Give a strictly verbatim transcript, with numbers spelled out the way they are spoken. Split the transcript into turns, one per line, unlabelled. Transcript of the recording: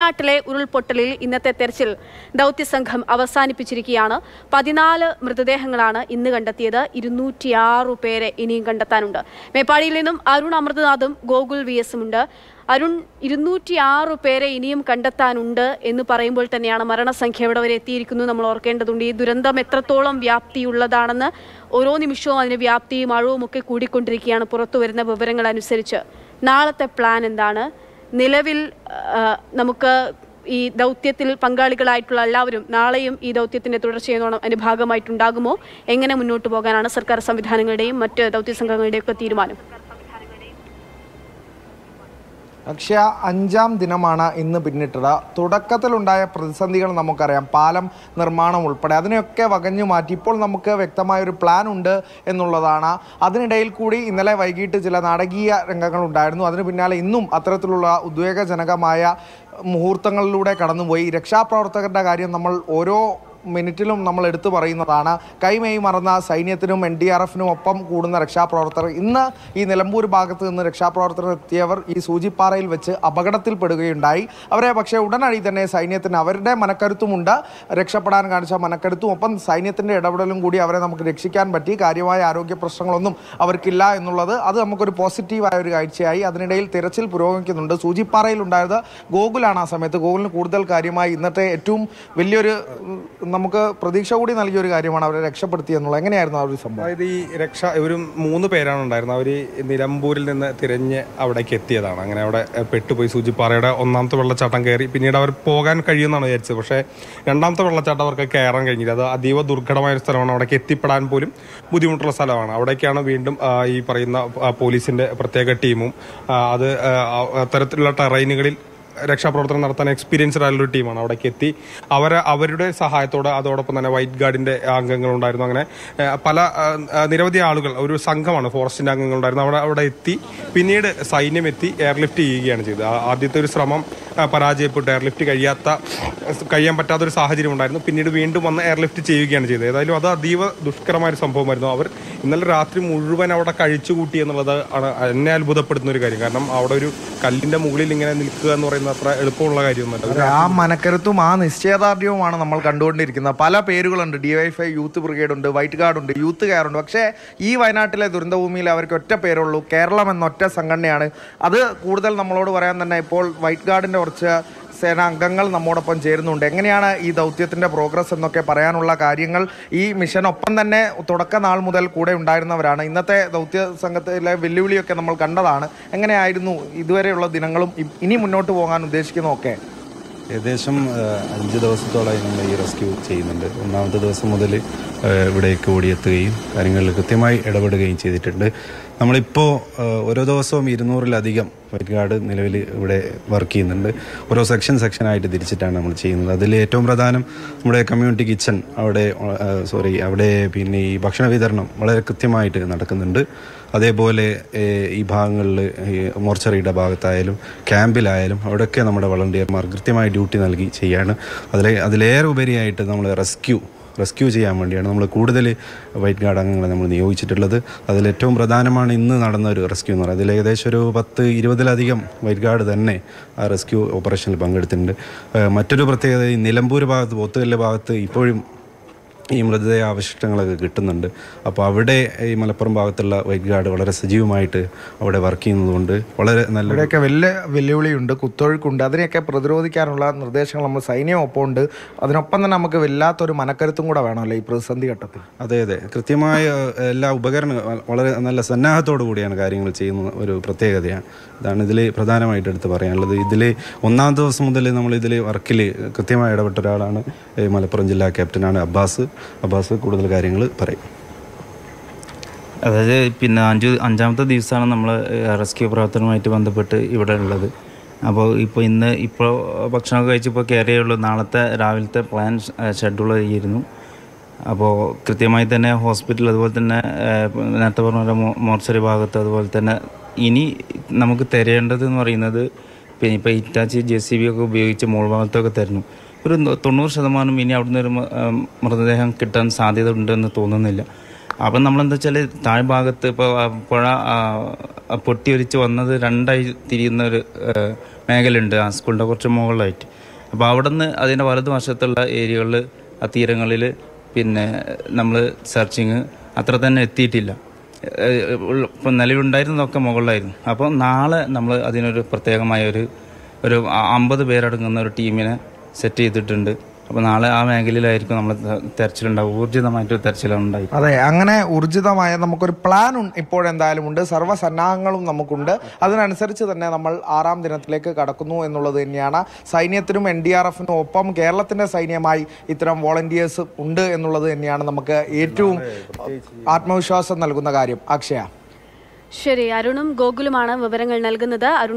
വയനാട്ടിലെ ഉരുൾപൊട്ടലിൽ ഇന്നത്തെ തെരച്ചിൽ ദൗത്യസംഘം അവസാനിപ്പിച്ചിരിക്കുകയാണ്. പതിനാല് മൃതദേഹങ്ങളാണ് ഇന്ന് കണ്ടെത്തിയത്. ഇരുന്നൂറ്റിയാറ് പേരെ ഇനിയും കണ്ടെത്താനുണ്ട്. മേപ്പാടിയിൽ നിന്നും അരുൺ അമൃതനാഥും ഗോകുൽ വി എസും ഉണ്ട്. അരുൺ, ഇരുന്നൂറ്റിയാറ് പേരെ ഇനിയും കണ്ടെത്താനുണ്ട് എന്ന് പറയുമ്പോൾ തന്നെയാണ് മരണസംഖ്യ എവിടെ വരെ എത്തിയിരിക്കുന്നു നമ്മൾ ഓർക്കേണ്ടതുണ്ട്. ഈ ദുരന്തം എത്രത്തോളം വ്യാപ്തിയുള്ളതാണെന്ന് ഓരോ നിമിഷവും അതിന് വ്യാപ്തിയും അളവും ഒക്കെ കൂടിക്കൊണ്ടിരിക്കുകയാണ് പുറത്തു വരുന്ന വിവരങ്ങൾ അനുസരിച്ച്. നാളത്തെ പ്ലാൻ എന്താണ്? നിലവിൽ നമുക്ക് ഈ ദൗത്യത്തിൽ പങ്കാളികളായിട്ടുള്ള എല്ലാവരും നാളെയും ഈ ദൗത്യത്തിന്റെ തുടർച്ചയെന്നോണം അതിന്റെ ഭാഗമായിട്ടുണ്ടാകുമോ? എങ്ങനെ മുന്നോട്ട് പോകാനാണ് സർക്കാർ സംവിധാനങ്ങളുടെയും മറ്റ് ദൗത്യ സംഘങ്ങളുടെയും ഒക്കെ തീരുമാനം?
പക്ഷേ അഞ്ചാം ദിനമാണ് ഇന്ന് പിന്നിട്ടത്. തുടക്കത്തിലുണ്ടായ പ്രതിസന്ധികൾ നമുക്കറിയാം, പാലം നിർമ്മാണം ഉൾപ്പെടെ അതിനെയൊക്കെ വകഞ്ഞു മാറ്റി ഇപ്പോൾ നമുക്ക് വ്യക്തമായൊരു പ്ലാൻ ഉണ്ട് എന്നുള്ളതാണ്. അതിനിടയിൽ കൂടി ഇന്നലെ വൈകിട്ട് ചില നാടകീയ രംഗങ്ങൾ ഉണ്ടായിരുന്നു. അതിന് പിന്നാലെ ഇന്നും അത്തരത്തിലുള്ള ഉദ്വേഗജനകമായ മുഹൂർത്തങ്ങളിലൂടെ കടന്നുപോയി. രക്ഷാപ്രവർത്തകരുടെ കാര്യം നമ്മൾ ഓരോ മിനിറ്റിലും നമ്മൾ എടുത്തു പറയുന്നതാണ്. കൈമെയ് മറന്ന സൈന്യത്തിനും എൻ ഡി ആർ എഫിനും ഒപ്പം കൂടുന്ന രക്ഷാപ്രവർത്തകർ. ഇന്ന് ഈ നിലമ്പൂർ ഭാഗത്ത് നിന്ന് രക്ഷാപ്രവർത്തകർ എത്തിയവർ ഈ സൂചിപ്പാറയിൽ വെച്ച് അപകടത്തിൽപ്പെടുകയുണ്ടായി. അവരെ പക്ഷേ ഉടനടി തന്നെ സൈന്യത്തിന് അവരുടെ മനക്കരുത്തുമുണ്ട്, രക്ഷപ്പെടാൻ കാണിച്ച മനക്കരുത്തും ഒപ്പം സൈന്യത്തിൻ്റെ ഇടപെടലും കൂടി അവരെ നമുക്ക് രക്ഷിക്കാൻ പറ്റി. കാര്യമായ ആരോഗ്യ പ്രശ്നങ്ങളൊന്നും അവർക്കില്ല എന്നുള്ളത് അത് നമുക്കൊരു പോസിറ്റീവായ ഒരു കാഴ്ചയായി. അതിനിടയിൽ തിരച്ചിൽ പുരോഗമിക്കുന്നുണ്ട്. സൂചിപ്പാറയിൽ ഉണ്ടായത് ഗോകുലാണ്. ആ സമയത്ത് ഗോകുലിന് കൂടുതൽ കാര്യമായി ഇന്നത്തെ ഏറ്റവും വലിയൊരു നമുക്ക് പ്രതീക്ഷ കൂടി നൽകിയ ഒരു കാര്യമാണ് അവരെ രക്ഷപ്പെടുത്തി എന്നുള്ളത്. എങ്ങനെയായിരുന്നു ആ ഒരു സംഭവം?
അതായത് ഈ രക്ഷ ഒരു മൂന്ന് പേരാണ് ഉണ്ടായിരുന്നത്. അവർ നിലമ്പൂരിൽ നിന്ന് തിരഞ്ഞ് അവിടേക്ക് എത്തിയതാണ്. അങ്ങനെ അവിടെ പെട്ടുപോയി. സൂചിപ്പാറയുടെ ഒന്നാമത്തെ വെള്ളച്ചാട്ടം കയറി പിന്നീട് അവർ പോകാൻ കഴിയുമെന്നാണ് വിചാരിച്ചത്. പക്ഷേ രണ്ടാമത്തെ വെള്ളച്ചാട്ടം അവർക്ക് കയറാൻ കഴിഞ്ഞില്ല. അത് അതീവ ദുർഘടമായ ഒരു സ്ഥലമാണ്. അവിടേക്ക് എത്തിപ്പെടാൻ പോലും ബുദ്ധിമുട്ടുള്ള സ്ഥലമാണ്. അവിടേക്കാണ് വീണ്ടും ഈ പറയുന്ന പോലീസിൻ്റെ പ്രത്യേക ടീമും അത് അത്തരത്തിലുള്ള ടെറൈനുകളിൽ രക്ഷാപ്രവർത്തനം നടത്താൻ എക്സ്പീരിയൻസ്ഡ് ആയിട്ടുള്ള ടീമാണ് അവിടേക്ക് എത്തി. അവർ അവരുടെ സഹായത്തോടെ അതോടൊപ്പം തന്നെ വൈറ്റ് ഗാർഡിന്റെ അംഗങ്ങളുണ്ടായിരുന്നു. അങ്ങനെ പല നിരവധി ആളുകൾ, ഒരു സംഘമാണ് ഫോറസ്റ്റിന്റെ അംഗങ്ങളുണ്ടായിരുന്നു. അവിടെ അവിടെ എത്തി പിന്നീട് സൈന്യം എത്തി എയർലിഫ്റ്റ് ചെയ്യുകയാണ് ചെയ്തത്. ആദ്യത്തെ ഒരു ശ്രമം പരാജയപ്പെട്ടു. എയർലിഫ്റ്റ് കഴിയാത്ത കഴിയാൻ പറ്റാത്തൊരു സാഹചര്യം ഉണ്ടായിരുന്നു. പിന്നീട് വീണ്ടും വന്ന് എയർലിഫ്റ്റ് ചെയ്യുകയാണ് ചെയ്തത്. ഏതായാലും അത് അതീവ ദുഷ്കരമായ ഒരു സംഭവമായിരുന്നു. അവർ ഇന്നലെ രാത്രി മുഴുവൻ അവിടെ കഴിച്ചുകൂട്ടി എന്നുള്ളത് ആണ് എന്നെ അത്ഭുതപ്പെടുത്തുന്ന ഒരു കാര്യം. കാരണം അവിടെ ഒരു കല്ലിന്റെ മുകളിൽ ഇങ്ങനെ നിൽക്കുക എന്ന് പറയുന്നത് അത്ര എളുപ്പമുള്ള കാര്യമൊന്നുമല്ല.
ആ മനക്കരുത്തും ആ നിശ്ചയദാർഢ്യവുമാണ് നമ്മൾ കണ്ടുകൊണ്ടിരിക്കുന്നത്. പല പേരുകളുണ്ട്. ഡിവൈഎഫ്ഐ യൂത്ത് ബ്രിഗേഡ് ഉണ്ട്, വൈറ്റ് ഗാർഡ് ഉണ്ട്, യൂത്ത് കെയർ ഉണ്ട്. പക്ഷേ ഈ വയനാട്ടിലെ ദുരന്തഭൂമിയിൽ അവർക്ക് ഒറ്റ പേരുള്ളൂ, കേരളം എന്ന ഒറ്റ സംഘടനയാണ്. അത് കൂടുതൽ നമ്മളോട് പറയാൻ തന്നെ ഇപ്പോൾ വൈറ്റ് ഗാർഡിൻ്റെ കുറച്ച് സേനാ അംഗങ്ങൾ നമ്മോടൊപ്പം ചേരുന്നുണ്ട്. എങ്ങനെയാണ് ഈ ദൗത്യത്തിൻ്റെ പ്രോഗ്രസ് എന്നൊക്കെ പറയാനുള്ള കാര്യങ്ങൾ ഈ മിഷനൊപ്പം തന്നെ തുടക്ക നാൾ മുതൽ കൂടെ ഉണ്ടായിരുന്നവരാണ്. ഇന്നത്തെ ദൗത്യ സംഘത്തിലെ വെല്ലുവിളിയൊക്കെ നമ്മൾ കണ്ടതാണ്. എങ്ങനെയായിരുന്നു ഇതുവരെയുള്ള ദിനങ്ങളും ഇനി മുന്നോട്ട് പോകാൻ ഉദ്ദേശിക്കുന്നതൊക്കെ?
ഏകദേശം അഞ്ച് ദിവസത്തോളമായി നമ്മൾ ഈ റെസ്ക്യൂ ചെയ്യുന്നുണ്ട്. ഒന്നാമത്തെ ദിവസം മുതൽ ഇവിടേക്ക് ഓടിയെത്തുകയും കാര്യങ്ങളിൽ കൃത്യമായി ഇടപെടുകയും ചെയ്തിട്ടുണ്ട്. നമ്മളിപ്പോൾ ഓരോ ദിവസവും ഇരുന്നൂറിലധികം വൈറ്റ് ഗാർഡ് നിലവിൽ ഇവിടെ വർക്ക് ചെയ്യുന്നുണ്ട്. ഓരോ സെക്ഷൻ സെക്ഷനായിട്ട് തിരിച്ചിട്ടാണ് നമ്മൾ ചെയ്യുന്നത്. അതിൽ ഏറ്റവും പ്രധാനം നമ്മുടെ കമ്മ്യൂണിറ്റി കിച്ചൺ അവിടെ സോറി അവിടെ പിന്നെ ഈ ഭക്ഷണ വിതരണം വളരെ കൃത്യമായിട്ട് നടക്കുന്നുണ്ട്. അതേപോലെ ഈ ഭാഗങ്ങളിൽ മോർച്ചറിയുടെ ഭാഗത്തായാലും ക്യാമ്പിലായാലും അവിടെയൊക്കെ നമ്മുടെ വളണ്ടിയർമാർ കൃത്യമായി ഡ്യൂട്ടി നൽകി ചെയ്യാണ്. അതിലെ അതിലേറെ ഉപരിയായിട്ട് നമ്മൾ റെസ്ക്യൂ റെസ്ക്യൂ ചെയ്യാൻ വേണ്ടിയാണ് നമ്മൾ കൂടുതൽ വൈറ്റ് ഗാർഡ് അംഗങ്ങളെ നമ്മൾ നിയോഗിച്ചിട്ടുള്ളത്. അതിലേറ്റവും പ്രധാനമാണ് ഇന്ന് നടന്ന ഒരു റെസ്ക്യൂ എന്ന് പറയുന്നത്. അതിൽ ഏകദേശം ഒരു പത്ത് ഇരുപതിലധികം വൈറ്റ് ഗാർഡ് തന്നെ ആ റെസ്ക്യൂ ഓപ്പറേഷനിൽ പങ്കെടുത്തിട്ടുണ്ട്. മറ്റൊരു പ്രത്യേകത, ഈ നിലമ്പൂർ ഭാഗത്ത് പോത്തുകല്ല് ഭാഗത്ത് ഇപ്പോഴും ഈ മൃതദേഹ അവശിഷ്ടങ്ങളൊക്കെ കിട്ടുന്നുണ്ട്. അപ്പോൾ അവിടെ ഈ മലപ്പുറം ഭാഗത്തുള്ള വൈറ്റ് ഗാർഡ് വളരെ സജീവമായിട്ട് അവിടെ വർക്ക് ചെയ്യുന്നതുകൊണ്ട് വളരെ നല്ല
ഇവിടെയൊക്കെ വലിയ വെല്ലുവിളിയുണ്ട്, കുത്തൊഴുക്കുണ്ട്. അതിനെയൊക്കെ പ്രതിരോധിക്കാനുള്ള നിർദ്ദേശങ്ങൾ നമ്മൾ സൈന്യം ഒപ്പം ഉണ്ട്. അതിനൊപ്പം തന്നെ നമുക്ക് വല്ലാത്തൊരു മനക്കരുത്തും കൂടെ വേണമല്ലോ ഈ പ്രതിസന്ധി ഘട്ടത്തിൽ.
അതെ അതെ കൃത്യമായ എല്ലാ ഉപകരണങ്ങളും വളരെ നല്ല സന്നാഹത്തോടു കൂടിയാണ് കാര്യങ്ങൾ ചെയ്യുന്ന ഒരു പ്രത്യേകതയാണ്. ഇതാണ് ഇതിൽ പ്രധാനമായിട്ട് എടുത്ത് പറയാനുള്ളത്. ഇതിൽ ഒന്നാം ദിവസം മുതൽ നമ്മൾ ഇതിൽ വർക്കിൽ കൃത്യമായി ഇടപെട്ട ഒരാളാണ് മലപ്പുറം ജില്ലാ ക്യാപ്റ്റനാണ് അബ്ബാസ്. അബ്ബാസ് കൂടുതൽ കാര്യങ്ങൾ പറയും.
അതായത് പിന്നെ അഞ്ച് അഞ്ചാമത്തെ ദിവസമാണ് നമ്മൾ റെസ്ക്യൂ പ്രവർത്തനവുമായിട്ട് ബന്ധപ്പെട്ട് ഇവിടെ ഉള്ളത്. അപ്പോൾ ഇപ്പോൾ ഇന്ന് ഇപ്പോൾ ഭക്ഷണമൊക്കെ കഴിച്ചിപ്പോൾ കയറിയുള്ളൂ. നാളത്തെ രാവിലത്തെ പ്ലാൻ ഷെഡ്യൂൾ ചെയ്യുന്നു. അപ്പോൾ കൃത്യമായി തന്നെ ഹോസ്പിറ്റൽ, അതുപോലെ തന്നെ നേരത്തെ പറഞ്ഞ മോർച്ചറി ഭാഗത്ത്, അതുപോലെ തന്നെ ഇനി നമുക്ക് തിരയേണ്ടത് എന്ന് പറയുന്നത് പിന്നെ ഇപ്പോൾ ഇറ്റാച്ചി ജെ സി ബി ഒക്കെ ഉപയോഗിച്ച് മോൾ ഭാഗത്തൊക്കെ തരുന്നു. ഒരു തൊണ്ണൂറ് ശതമാനം ഇനി അവിടുന്ന് ഒരു മൃതദേഹം കിട്ടാൻ സാധ്യത ഉണ്ടെന്ന് തോന്നുന്നില്ല. അപ്പം നമ്മളെന്താ വെച്ചാൽ താഴ്ഭാഗത്ത് ഇപ്പോൾ പുഴ പൊട്ടിയൊലിച്ച് വന്നത് രണ്ടായി തിരിയുന്ന ഒരു മേഖലയുണ്ട് ആ സ്കൂളിൻ്റെ കുറച്ച് മുകളിലായിട്ട്. അപ്പോൾ അവിടെ നിന്ന് അതിൻ്റെ വലതുവശത്തുള്ള ഏരിയകളിൽ ആ തീരങ്ങളിൽ പിന്നെ നമ്മൾ സെർച്ചിങ് അത്ര തന്നെ എത്തിയിട്ടില്ല. ഇപ്പം നിലവിലുണ്ടായിരുന്നതൊക്കെ മുകളിലായിരുന്നു. അപ്പോൾ നാളെ നമ്മൾ അതിനൊരു പ്രത്യേകമായ ഒരു ഒരു അമ്പത് പേരടങ്ങുന്ന ഒരു ടീമിനെ സെറ്റ് ചെയ്തിട്ടുണ്ട്. അപ്പോൾ നാളെ ആ മേഖലയിലായിരിക്കും നമ്മൾ തെരച്ചിലുണ്ടാവും, ഊർജിതമായിട്ടൊരു തെരച്ചിലുണ്ടായി.
അതെ, അങ്ങനെ ഊർജിതമായ നമുക്കൊരു പ്ലാൻ ഇപ്പോഴെന്തായാലും ഉണ്ട്, സർവ്വസന്നാഹങ്ങളും നമുക്കുണ്ട്. അതിനനുസരിച്ച് തന്നെ നമ്മൾ ആറാം ദിനത്തിലേക്ക് കടക്കുന്നു എന്നുള്ളത് തന്നെയാണ്. സൈന്യത്തിനും എൻ ഡി ആർ എഫിനും ഒപ്പം കേരളത്തിൻ്റെ സൈന്യമായി ഇത്തരം വോളണ്ടിയേഴ്സ് ഉണ്ട് എന്നുള്ളത് തന്നെയാണ് നമുക്ക് ഏറ്റവും ആത്മവിശ്വാസം നൽകുന്ന കാര്യം. അക്ഷയ.
ശരി, അരുണും ഗോകുലുമാണ് വിവരങ്ങൾ നൽകുന്നത്. അരുൺ